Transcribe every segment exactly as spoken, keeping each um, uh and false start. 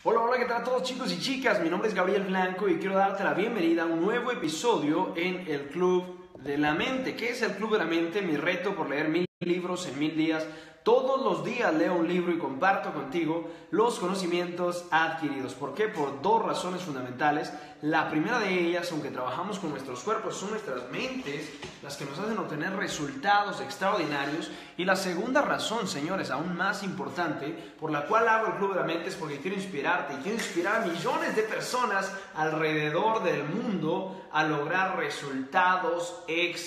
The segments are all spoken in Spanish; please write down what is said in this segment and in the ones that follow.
Hola, hola, ¿qué tal a todos chicos y chicas? Mi nombre es Gabriel Blanco y quiero darte la bienvenida a un nuevo episodio en el Club de la Mente. ¿Qué es el Club de la Mente? Mi reto por leer mil libros en mil días. Todos los días leo un libro y comparto contigo los conocimientos adquiridos. ¿Por qué? Por dos razones fundamentales. La primera de ellas, aunque trabajamos con nuestros cuerpos, son nuestras mentes las que nos hacen obtener resultados extraordinarios. Y la segunda razón, señores, aún más importante, por la cual hago el Club de la Mente es porque quiero inspirarte y quiero inspirar a millones de personas alrededor del mundo a lograr resultados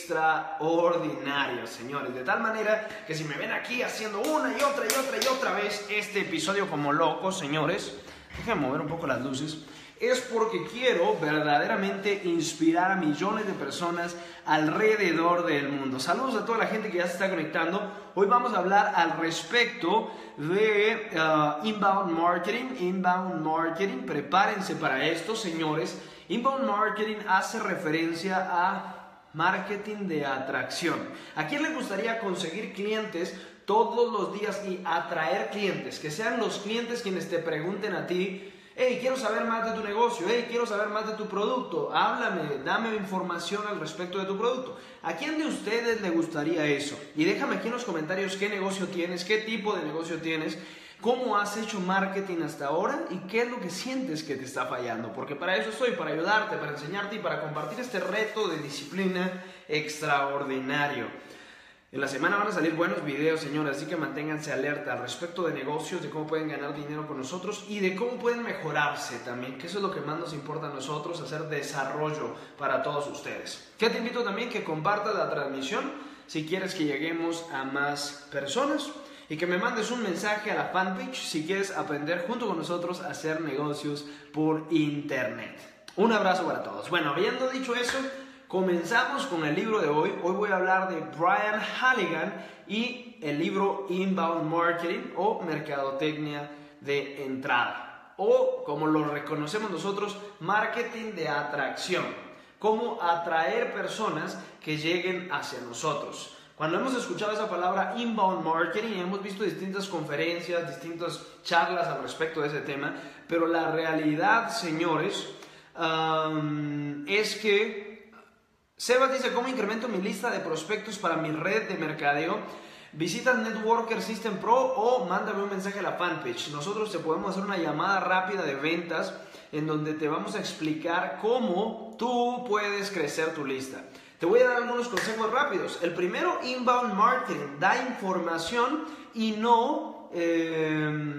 extraordinarios, señores. De tal manera que si me ven aquí haciendo una y otra y otra y otra vez este episodio como loco, señores, déjenme mover un poco las luces, es porque quiero verdaderamente inspirar a millones de personas alrededor del mundo. Saludos a toda la gente que ya se está conectando. Hoy vamos a hablar al respecto de uh, inbound marketing. Inbound marketing, prepárense para esto, señores. Inbound marketing hace referencia a marketing de atracción. ¿A quién le gustaría conseguir clientes todos los días y atraer clientes? Que sean los clientes quienes te pregunten a ti: hey, quiero saber más de tu negocio, hey, quiero saber más de tu producto, háblame, dame información al respecto de tu producto. ¿A quién de ustedes le gustaría eso? Y déjame aquí en los comentarios qué negocio tienes, qué tipo de negocio tienes, cómo has hecho marketing hasta ahora y qué es lo que sientes que te está fallando. Porque para eso estoy, para ayudarte, para enseñarte y para compartir este reto de disciplina extraordinario. En la semana van a salir buenos videos, señores, así que manténganse alerta al respecto de negocios, de cómo pueden ganar dinero con nosotros y de cómo pueden mejorarse también, que eso es lo que más nos importa a nosotros, hacer desarrollo para todos ustedes. Que te invito también que compartas la transmisión si quieres que lleguemos a más personas y que me mandes un mensaje a la fanpage si quieres aprender junto con nosotros a hacer negocios por internet. Un abrazo para todos. Bueno, habiendo dicho eso, comenzamos con el libro de hoy. Hoy voy a hablar de Brian Halligan y el libro Inbound Marketing o Mercadotecnia de Entrada, o como lo reconocemos nosotros, Marketing de Atracción. Cómo atraer personas que lleguen hacia nosotros. Cuando hemos escuchado esa palabra Inbound Marketing, hemos visto distintas conferencias, distintas charlas al respecto de ese tema, pero la realidad, señores, um, es que Sebas dice: ¿cómo incremento mi lista de prospectos para mi red de mercadeo? Visita Networker System Pro o mándame un mensaje a la fanpage. Nosotros te podemos hacer una llamada rápida de ventas en donde te vamos a explicar cómo tú puedes crecer tu lista. Te voy a dar algunos consejos rápidos. El primero, Inbound Marketing. Da información y no eh,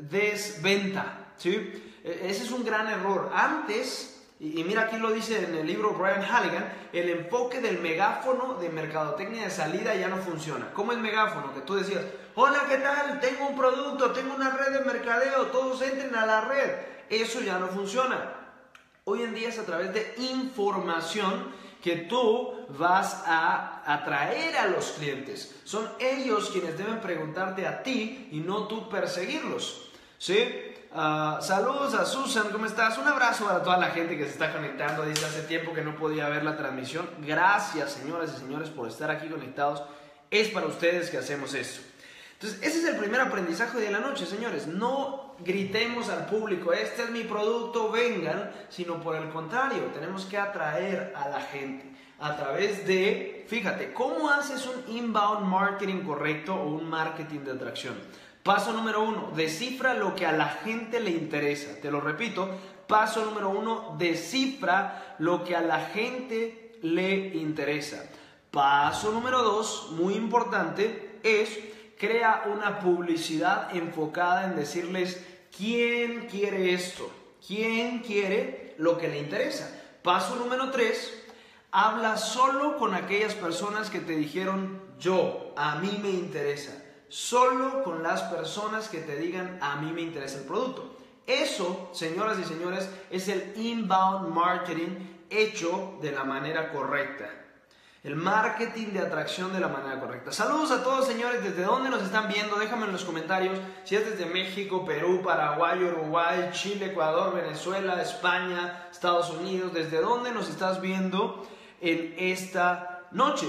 des venta, ¿sí? Ese es un gran error. Antes... Y mira, aquí lo dice en el libro Brian Halligan, el enfoque del megáfono de mercadotecnia de salida ya no funciona. ¿Cómo es megáfono? Que tú decías: hola, ¿qué tal? Tengo un producto, tengo una red de mercadeo, todos entren a la red. Eso ya no funciona. Hoy en día es a través de información que tú vas a atraer a los clientes. Son ellos quienes deben preguntarte a ti y no tú perseguirlos, ¿sí? Uh, saludos a Susan, ¿cómo estás? Un abrazo para toda la gente que se está conectando. Dice: hace tiempo que no podía ver la transmisión. Gracias, señoras y señores, por estar aquí conectados. Es para ustedes que hacemos esto. Entonces, ese es el primer aprendizaje de la noche, señores. No gritemos al público: este es mi producto, vengan. Sino por el contrario, tenemos que atraer a la gente a través de, fíjate, ¿cómo haces un inbound marketing correcto o un marketing de atracción? Paso número uno, descifra lo que a la gente le interesa. Te lo repito, paso número uno, descifra lo que a la gente le interesa. Paso número dos, muy importante, es crea una publicidad enfocada en decirles quién quiere esto, quién quiere lo que le interesa. Paso número tres, habla solo con aquellas personas que te dijeron: yo, a mí me interesa. Solo con las personas que te digan: a mí me interesa el producto. Eso, señoras y señores, es el inbound marketing hecho de la manera correcta. El marketing de atracción de la manera correcta. Saludos a todos, señores. ¿Desde dónde nos están viendo? Déjame en los comentarios si es desde México, Perú, Paraguay, Uruguay, Chile, Ecuador, Venezuela, España, Estados Unidos. ¿Desde dónde nos estás viendo en esta noche?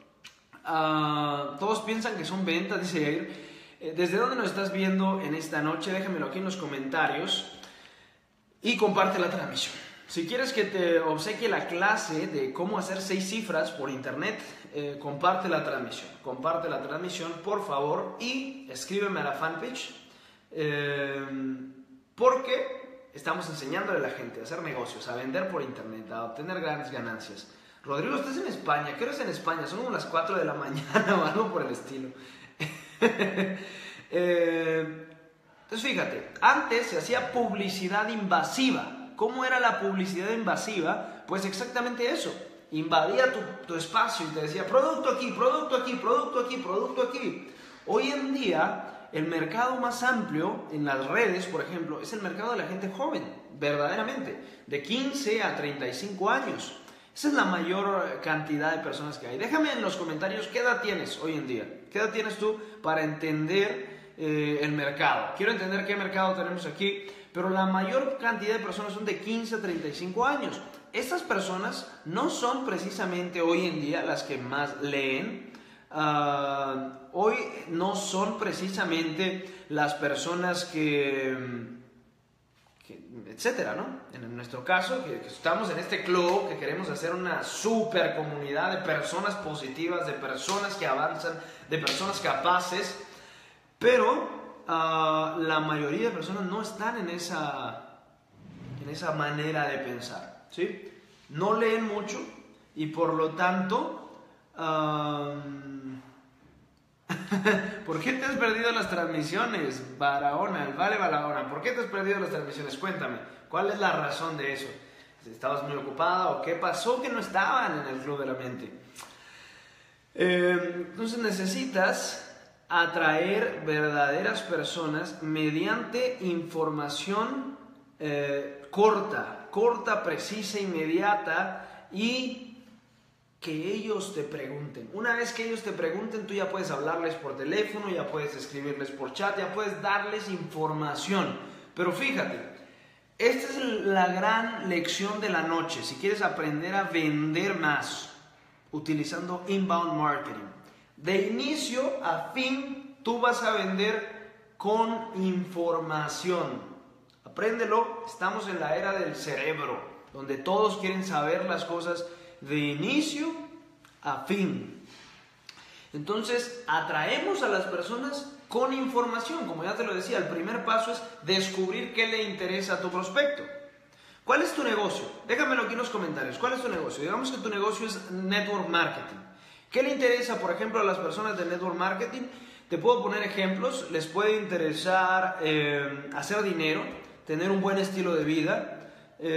Uh, todos piensan que son ventas, dice Jair. ¿Desde dónde nos estás viendo en esta noche? Déjamelo aquí en los comentarios. y comparte la transmisión. Si quieres que te obsequie la clase de cómo hacer seis cifras por internet, eh, comparte la transmisión. Comparte la transmisión, por favor, y escríbeme a la fanpage, eh, porque estamos enseñándole a la gente a hacer negocios, a vender por internet, a obtener grandes ganancias. Rodrigo, estás en España. ¿Qué hora es en España? Son como las cuatro de la mañana o algo por el estilo. eh, entonces, fíjate, antes se hacía publicidad invasiva. ¿Cómo era la publicidad invasiva? Pues exactamente eso. Invadía tu, tu espacio y te decía producto aquí, producto aquí, producto aquí, producto aquí. Hoy en día, el mercado más amplio en las redes, por ejemplo, es el mercado de la gente joven, verdaderamente, de quince a treinta y cinco años. Esa es la mayor cantidad de personas que hay. Déjame en los comentarios qué edad tienes hoy en día. ¿Qué edad tienes tú para entender eh, el mercado? Quiero entender qué mercado tenemos aquí. Pero la mayor cantidad de personas son de quince a treinta y cinco años. Estas personas no son precisamente hoy en día las que más leen. Uh, hoy no son precisamente las personas que, que etcétera, ¿no? En nuestro caso, que, que estamos en este club, que queremos hacer una super comunidad de personas positivas, de personas que avanzan, de personas capaces, pero Uh, la mayoría de personas no están en esa, en esa manera de pensar, ¿sí? No leen mucho y por lo tanto, uh, ¿por qué te has perdido las transmisiones, Barahona, el Vale Barahona? ¿Por qué te has perdido las transmisiones? Cuéntame, ¿cuál es la razón de eso? ¿Estabas muy ocupada o qué pasó que no estaban en el Club de la Mente? Eh, entonces necesitas atraer verdaderas personas mediante información eh, corta, corta, precisa, inmediata, y que ellos te pregunten. Una vez que ellos te pregunten, tú ya puedes hablarles por teléfono, ya puedes escribirles por chat, ya puedes darles información. Pero fíjate, esta es la gran lección de la noche. Si quieres aprender a vender más utilizando inbound marketing, de inicio a fin, tú vas a vender con información. Apréndelo, estamos en la era del cerebro, donde todos quieren saber las cosas de inicio a fin. Entonces, atraemos a las personas con información. Como ya te lo decía, el primer paso es descubrir qué le interesa a tu prospecto. ¿Cuál es tu negocio? Déjamelo aquí en los comentarios. ¿Cuál es tu negocio? Digamos que tu negocio es network marketing. ¿Qué le interesa, por ejemplo, a las personas de network marketing? Te puedo poner ejemplos. Les puede interesar eh, hacer dinero, tener un buen estilo de vida.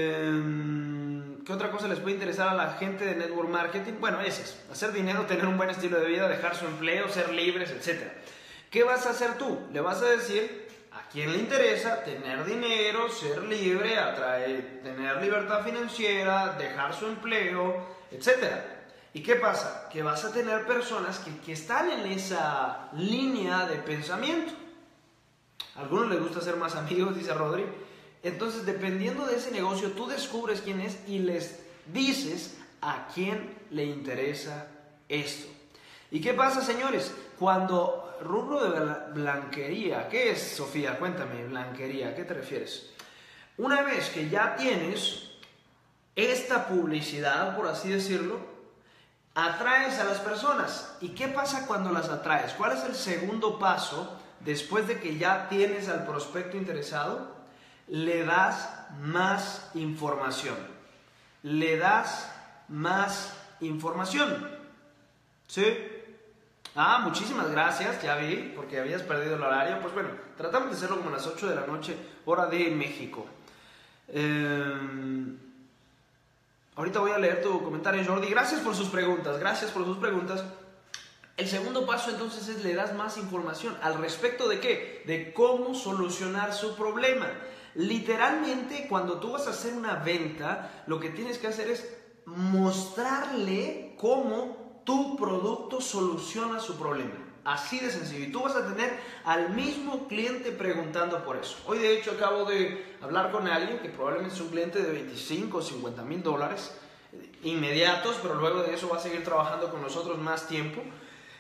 Eh, ¿Qué otra cosa les puede interesar a la gente de network marketing? Bueno, esas. Hacer dinero, tener un buen estilo de vida, dejar su empleo, ser libres, etcétera. ¿Qué vas a hacer tú? Le vas a decir a quién le interesa tener dinero, ser libre, atraer, tener libertad financiera, dejar su empleo, etcétera. ¿Y qué pasa? Que vas a tener personas que, que están en esa línea de pensamiento. A algunos les gusta ser más amigos, dice Rodri. Entonces, dependiendo de ese negocio, tú descubres quién es y les dices a quién le interesa esto. ¿Y qué pasa, señores? Cuando rubro de blanquería, ¿qué es, Sofía? Cuéntame, blanquería, ¿a qué te refieres? Una vez que ya tienes esta publicidad, por así decirlo, atraes a las personas. ¿Y qué pasa cuando las atraes? ¿Cuál es el segundo paso después de que ya tienes al prospecto interesado? Le das más información. Le das más información. ¿Sí? Ah, muchísimas gracias, ya vi, porque habías perdido el horario. Pues bueno, tratamos de hacerlo como a las ocho de la noche, hora de México. Eh... Ahorita voy a leer tu comentario, Jordi. Gracias por sus preguntas, gracias por sus preguntas. El segundo paso entonces es le das más información. ¿Al respecto de qué? De cómo solucionar su problema. Literalmente, cuando tú vas a hacer una venta, lo que tienes que hacer es mostrarle cómo tu producto soluciona su problema. Así de sencillo. Y tú vas a tener al mismo cliente preguntando por eso. Hoy de hecho acabo de hablar con alguien que probablemente es un cliente de veinticinco o cincuenta mil dólares inmediatos, pero luego de eso va a seguir trabajando con nosotros más tiempo.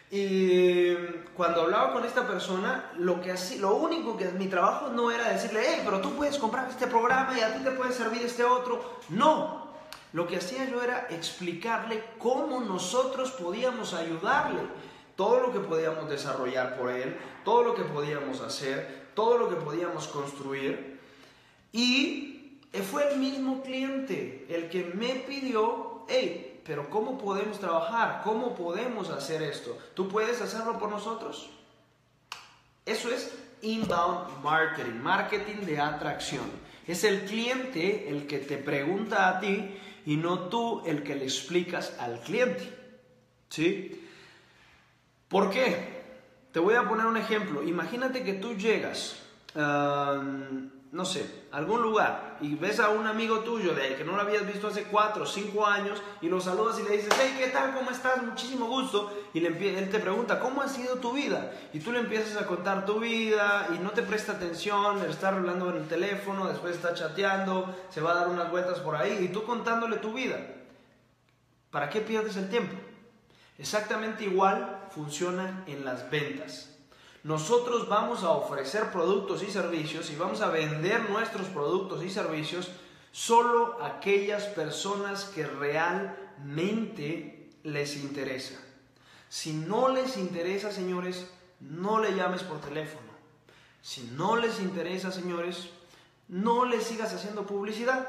Y cuando hablaba con esta persona, lo, que hacía, lo único que mi trabajo no era decirle, hey, pero tú puedes comprar este programa y a ti te puede servir este otro. No, lo que hacía yo era explicarle cómo nosotros podíamos ayudarle. Todo lo que podíamos desarrollar por él, todo lo que podíamos hacer, todo lo que podíamos construir. Y fue el mismo cliente el que me pidió, hey, pero ¿cómo podemos trabajar? ¿Cómo podemos hacer esto? ¿Tú puedes hacerlo por nosotros? Eso es inbound marketing, marketing de atracción. Es el cliente el que te pregunta a ti y no tú el que le explicas al cliente. ¿Sí? ¿Por qué? Te voy a poner un ejemplo. Imagínate que tú llegas, um, no sé, a algún lugar y ves a un amigo tuyo de que no lo habías visto hace cuatro o cinco años y lo saludas y le dices, hey, ¿qué tal? ¿Cómo estás? Muchísimo gusto. Y le, él te pregunta, ¿cómo ha sido tu vida? Y tú le empiezas a contar tu vida y no te presta atención, le está hablando en el teléfono, después está chateando, se va a dar unas vueltas por ahí y tú contándole tu vida. ¿Para qué pierdes el tiempo? Exactamente igual funciona en las ventas. Nosotros vamos a ofrecer productos y servicios y vamos a vender nuestros productos y servicios solo a aquellas personas que realmente les interesa. Si no les interesa, señores, no le llames por teléfono. Si no les interesa, señores, no les sigas haciendo publicidad.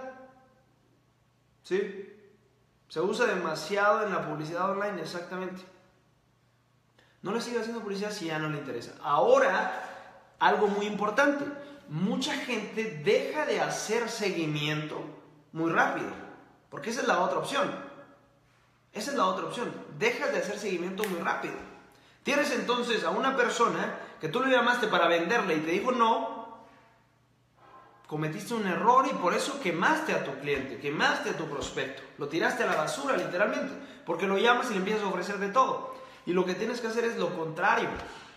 ¿Sí? Se usa demasiado en la publicidad online, exactamente. No le sigas haciendo publicidad si ya no le interesa. Ahora, algo muy importante. Mucha gente deja de hacer seguimiento muy rápido. Porque esa es la otra opción. Esa es la otra opción. Dejas de hacer seguimiento muy rápido. Tienes entonces a una persona que tú le llamaste para venderle y te dijo no. Cometiste un error y por eso quemaste a tu cliente, quemaste a tu prospecto. Lo tiraste a la basura, literalmente. Porque lo llamas y le empiezas a ofrecer de todo. Y lo que tienes que hacer es lo contrario.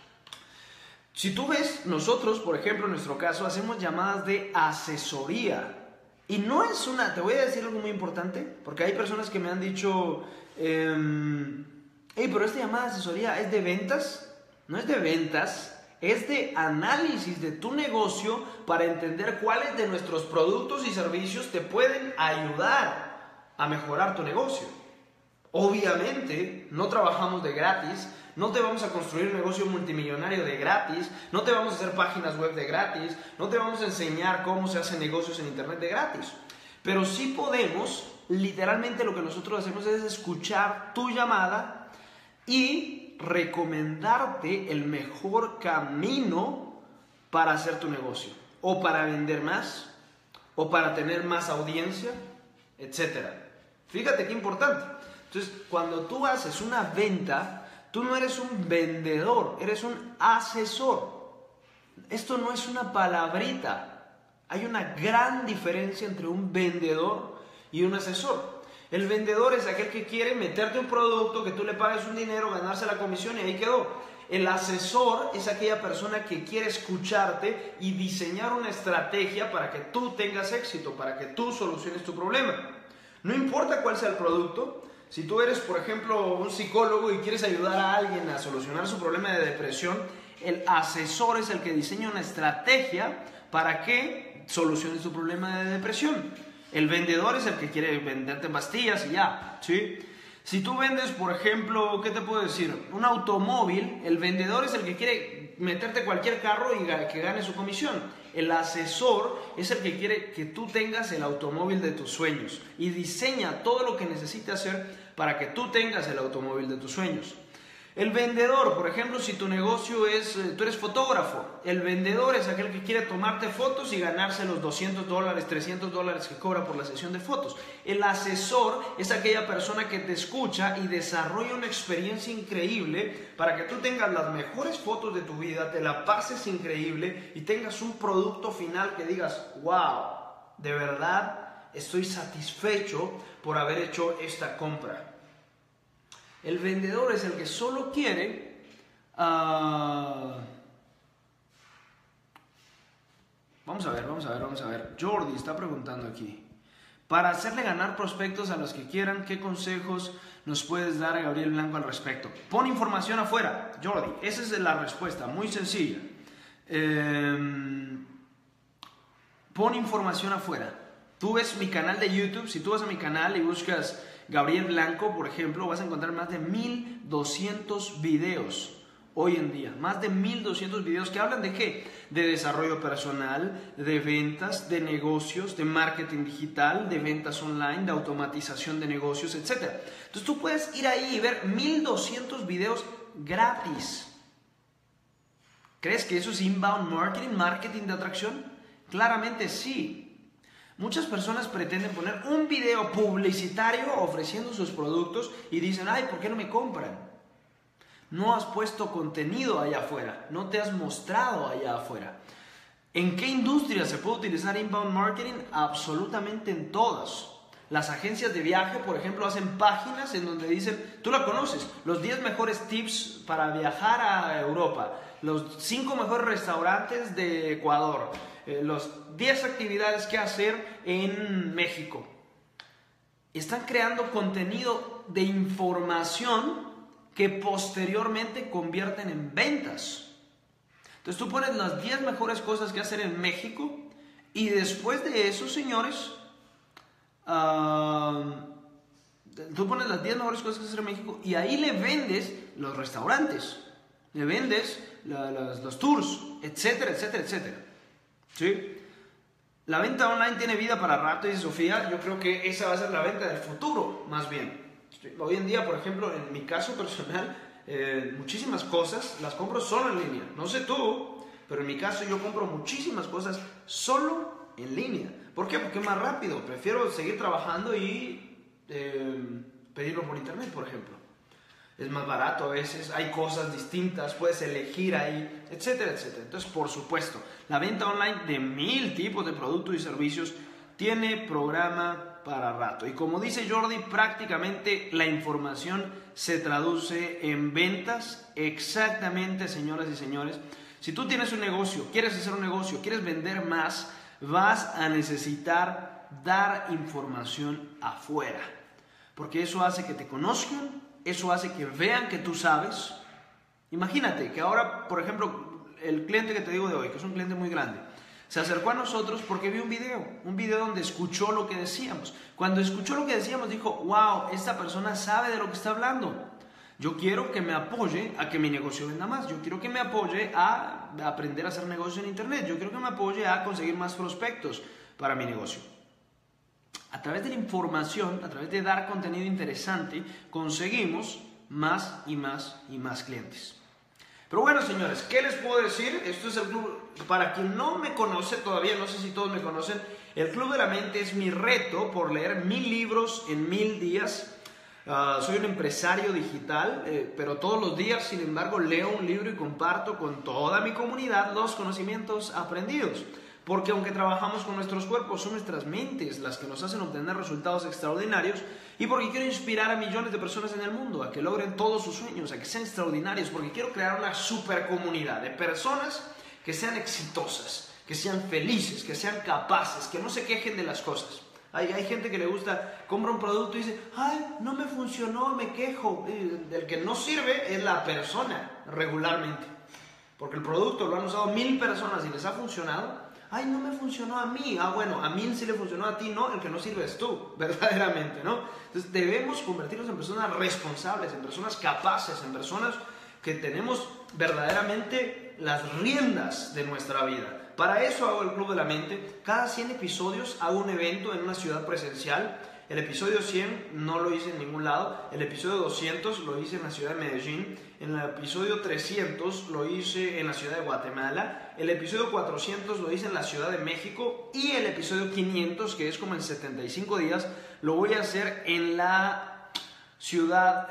Si tú ves, nosotros, por ejemplo, en nuestro caso, hacemos llamadas de asesoría. Y no es una, te voy a decir algo muy importante, porque hay personas que me han dicho, eh, hey, pero esta llamada de asesoría es de ventas. No es de ventas, es de análisis de tu negocio para entender cuáles de nuestros productos y servicios te pueden ayudar a mejorar tu negocio. Obviamente, no trabajamos de gratis, no te vamos a construir un negocio multimillonario de gratis, no te vamos a hacer páginas web de gratis, no te vamos a enseñar cómo se hacen negocios en internet de gratis. Pero sí podemos, literalmente lo que nosotros hacemos es escuchar tu llamada y recomendarte el mejor camino para hacer tu negocio, o para vender más, o para tener más audiencia, etcétera. Fíjate qué importante. Entonces, cuando tú haces una venta, tú no eres un vendedor, eres un asesor. Esto no es una palabrita. Hay una gran diferencia entre un vendedor y un asesor. El vendedor es aquel que quiere meterte un producto, que tú le pagues un dinero, ganarse la comisión y ahí quedó. El asesor es aquella persona que quiere escucharte y diseñar una estrategia para que tú tengas éxito, para que tú soluciones tu problema. No importa cuál sea el producto. Si tú eres, por ejemplo, un psicólogo y quieres ayudar a alguien a solucionar su problema de depresión, el asesor es el que diseña una estrategia para que soluciones tu problema de depresión. El vendedor es el que quiere venderte pastillas y ya, ¿sí? Si tú vendes, por ejemplo, ¿qué te puedo decir? Un automóvil, el vendedor es el que quiere meterte cualquier carro y que gane su comisión. El asesor es el que quiere que tú tengas el automóvil de tus sueños y diseña todo lo que necesitas hacer para que tú tengas el automóvil de tus sueños. El vendedor, por ejemplo, si tu negocio es, tú eres fotógrafo, el vendedor es aquel que quiere tomarte fotos y ganarse los doscientos dólares, trescientos dólares que cobra por la sesión de fotos. El asesor es aquella persona que te escucha y desarrolla una experiencia increíble para que tú tengas las mejores fotos de tu vida, te la pases increíble y tengas un producto final que digas, wow, de verdad estoy satisfecho por haber hecho esta compra. El vendedor es el que solo quiere uh... vamos a ver, vamos a ver, vamos a ver. Jordi está preguntando aquí, Para hacerle ganar prospectos a los que quieran, ¿qué consejos nos puedes dar, Gabriel Blanco, al respecto? Pon información afuera, Jordi. Esa es la respuesta, muy sencilla. Eh, pon información afuera. Tú ves mi canal de YouTube, si tú vas a mi canal y buscas Gabriel Blanco, por ejemplo, vas a encontrar más de mil doscientos videos hoy en día. Más de mil doscientos videos que hablan de ¿qué? De desarrollo personal, de ventas, de negocios, de marketing digital, de ventas online, de automatización de negocios, etcétera. Entonces tú puedes ir ahí y ver mil doscientos videos gratis. ¿Crees que eso es inbound marketing, marketing de atracción? Claramente sí. Muchas personas pretenden poner un video publicitario ofreciendo sus productos y dicen, ay, ¿por qué no me compran? No has puesto contenido allá afuera, no te has mostrado allá afuera. ¿En qué industria se puede utilizar inbound marketing? Absolutamente en todas. Las agencias de viaje, por ejemplo, hacen páginas en donde dicen, tú la conoces, los diez mejores tips para viajar a Europa, los cinco mejores restaurantes de Ecuador, eh, los diez actividades que hacer en México. Están creando contenido de información que posteriormente convierten en ventas. Entonces tú pones las diez mejores cosas que hacer en México y después de eso, señores, uh, tú pones las diez mejores cosas que hacer en México y ahí le vendes los restaurantes, le vendes la, las, los tours, etcétera, etcétera, etcétera. ¿Sí? La venta online tiene vida para rato, dice Sofía. Yo creo que esa va a ser la venta del futuro, más bien. Hoy en día, por ejemplo, en mi caso personal, eh, muchísimas cosas las compro solo en línea. No sé tú, pero en mi caso yo compro muchísimas cosas solo en línea. ¿Por qué? Porque es más rápido. Prefiero seguir trabajando y eh, pedirlo por internet, por ejemplo. Es más barato a veces, hay cosas distintas, puedes elegir ahí, etcétera, etcétera. Entonces, por supuesto, la venta online de mil tipos de productos y servicios tiene programa para rato. Y como dice Jordi, prácticamente la información se traduce en ventas. Exactamente, señoras y señores. Si tú tienes un negocio, quieres hacer un negocio, quieres vender más, vas a necesitar dar información afuera. Porque eso hace que te conozcan, eso hace que vean que tú sabes. Imagínate que ahora, por ejemplo, el cliente que te digo de hoy, que es un cliente muy grande, se acercó a nosotros porque vio un video, un video donde escuchó lo que decíamos. Cuando escuchó lo que decíamos, dijo, wow, esta persona sabe de lo que está hablando. Yo quiero que me apoye a que mi negocio venda más. Yo quiero que me apoye a aprender a hacer negocio en internet. Yo quiero que me apoye a conseguir más prospectos para mi negocio. A través de la información, a través de dar contenido interesante, conseguimos más y más y más clientes. Pero bueno, señores, ¿qué les puedo decir? Esto es el club, para quien no me conoce todavía, no sé si todos me conocen, el Club de la Mente es mi reto por leer mil libros en mil días. Uh, soy un empresario digital, eh, pero todos los días, sin embargo, leo un libro y comparto con toda mi comunidad los conocimientos aprendidos. Porque aunque trabajamos con nuestros cuerpos, son nuestras mentes las que nos hacen obtener resultados extraordinarios, y porque quiero inspirar a millones de personas en el mundo a que logren todos sus sueños, a que sean extraordinarios, porque quiero crear una super comunidad de personas que sean exitosas, que sean felices, que sean capaces, que no se quejen de las cosas. Hay, hay gente que le gusta, compra un producto y dice, ay, no me funcionó, me quejo. El que no sirve es la persona regularmente, porque el producto lo han usado mil personas y les ha funcionado. Ay, no me funcionó a mí. Ah, bueno, a mí sí le funcionó, a ti no. El que no sirve es tú, verdaderamente, ¿no? Entonces debemos convertirnos en personas responsables, en personas capaces, en personas que tenemos verdaderamente las riendas de nuestra vida. Para eso hago el Club de la Mente. Cada cien episodios hago un evento en una ciudad presencial. El episodio cien no lo hice en ningún lado. El episodio doscientos lo hice en la ciudad de Medellín. En el episodio trescientos lo hice en la ciudad de Guatemala. El episodio cuatrocientos lo hice en la ciudad de México. Y el episodio quinientos, que es como en setenta y cinco días, lo voy a hacer en la ciudad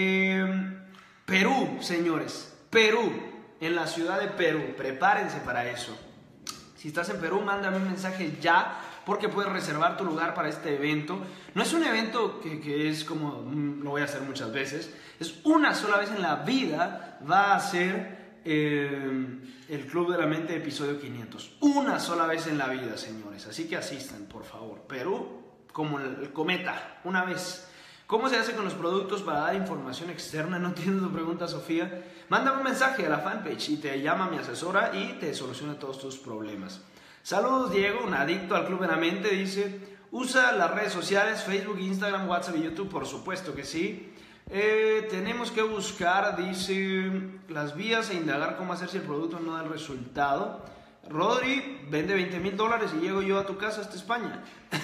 de Perú, señores. Perú, en la ciudad de Perú. Prepárense para eso. Si estás en Perú, mándame un mensaje ya, porque puedes reservar tu lugar para este evento. No es un evento que, que es como, mm, lo voy a hacer muchas veces, es una sola vez en la vida, va a ser eh, el Club de la Mente episodio quinientos. Una sola vez en la vida, señores. Así que asistan, por favor. Perú, como el, el cometa, una vez. ¿Cómo se hace con los productos para dar información externa? No entiendo tu pregunta, Sofía. Mándame un mensaje a la fanpage y te llama mi asesora y te soluciona todos tus problemas. Saludos, Diego, un adicto al Club de la Mente, dice, usa las redes sociales, Facebook, Instagram, WhatsApp y YouTube, por supuesto que sí. Eh, tenemos que buscar, dice, las vías e indagar cómo hacer si el producto no da el resultado. Rodri, vende veinte mil dólares y llego yo a tu casa hasta España.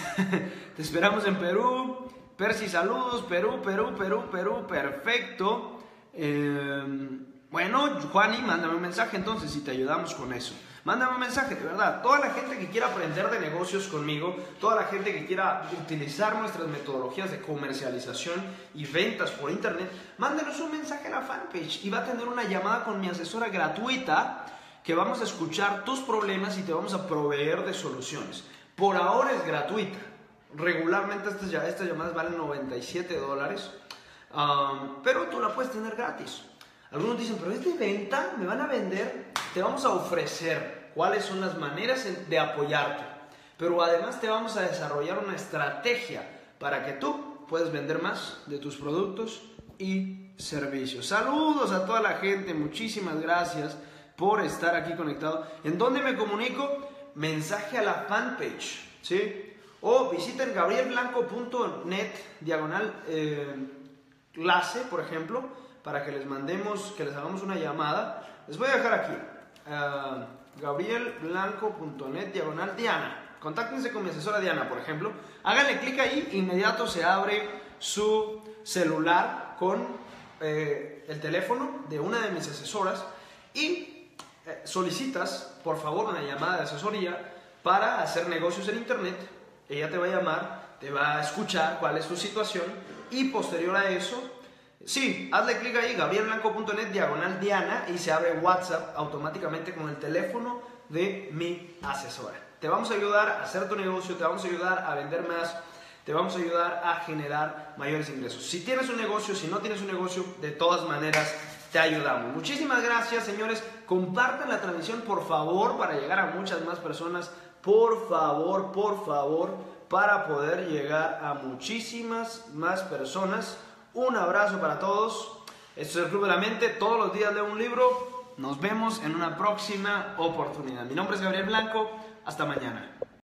Te esperamos en Perú. Percy, saludos, Perú, Perú, Perú, Perú, perfecto. Eh, bueno, Juani, mándame un mensaje entonces y te ayudamos con eso. Mándame un mensaje, de verdad. Toda la gente que quiera aprender de negocios conmigo, toda la gente que quiera utilizar nuestras metodologías de comercialización y ventas por internet, mándenos un mensaje a la fanpage y va a tener una llamada con mi asesora gratuita que vamos a escuchar tus problemas y te vamos a proveer de soluciones. Por ahora es gratuita. Regularmente estas, estas llamadas valen noventa y siete dólares, um, pero tú la puedes tener gratis. Algunos dicen, pero es de venta, me van a vender. Te vamos a ofrecer cuáles son las maneras de apoyarte, pero además te vamos a desarrollar una estrategia para que tú puedas vender más de tus productos y servicios. Saludos a toda la gente, muchísimas gracias por estar aquí conectado. ¿En dónde me comunico? Mensaje a la fanpage, ¿sí? O visiten gabriel blanco punto net diagonal eh, clase, por ejemplo, para que les mandemos, que les hagamos una llamada. Les voy a dejar aquí, uh, gabriel blanco punto net diagonal Diana. Contáctense con mi asesora Diana, por ejemplo. Háganle clic ahí, inmediato se abre su celular con eh, el teléfono de una de mis asesoras y eh, solicitas, por favor, una llamada de asesoría para hacer negocios en internet. Ella te va a llamar, te va a escuchar cuál es tu situación y posterior a eso, sí, hazle clic ahí, gabriel blanco punto net diagonal Diana y se abre WhatsApp automáticamente con el teléfono de mi asesora. Te vamos a ayudar a hacer tu negocio, te vamos a ayudar a vender más, te vamos a ayudar a generar mayores ingresos. Si tienes un negocio, si no tienes un negocio, de todas maneras te ayudamos. Muchísimas gracias, señores. Compartan la transmisión, por favor, para llegar a muchas más personas. Por favor, por favor, para poder llegar a muchísimas más personas. Un abrazo para todos. Esto es el Club de la Mente. Todos los días leo un libro. Nos vemos en una próxima oportunidad. Mi nombre es Gabriel Blanco. Hasta mañana.